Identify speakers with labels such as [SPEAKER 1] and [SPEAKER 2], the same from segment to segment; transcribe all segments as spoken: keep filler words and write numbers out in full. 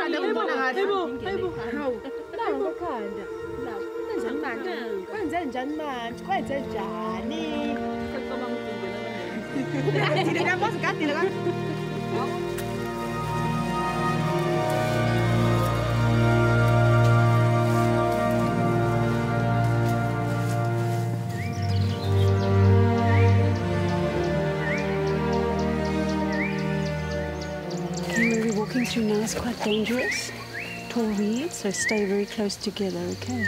[SPEAKER 1] Khanda ngibona ngathi. Hayibo, hayibo. Hawu. Nawo khanda. Nawo. Kanjani manje? Kwenze njani manje? Kwenze njani? Sekucabanga ukuthi ngibona. Ngidile namposi gadile ka.
[SPEAKER 2] Through now is quite dangerous. Tall reeds, so stay very close together, okay?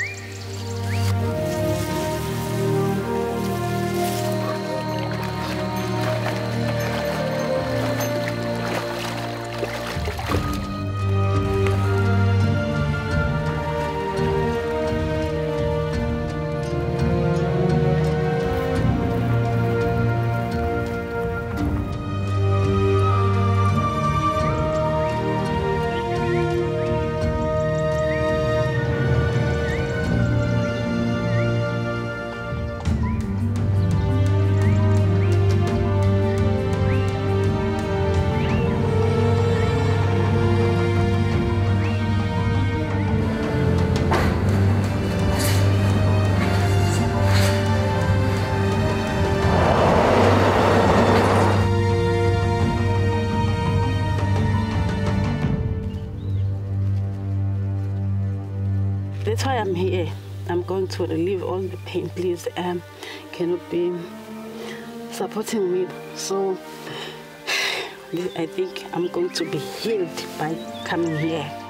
[SPEAKER 2] That's why I'm here. I'm going to relieve all the pain. Please, um, can you be supporting me? So I think I'm going to be healed by coming here.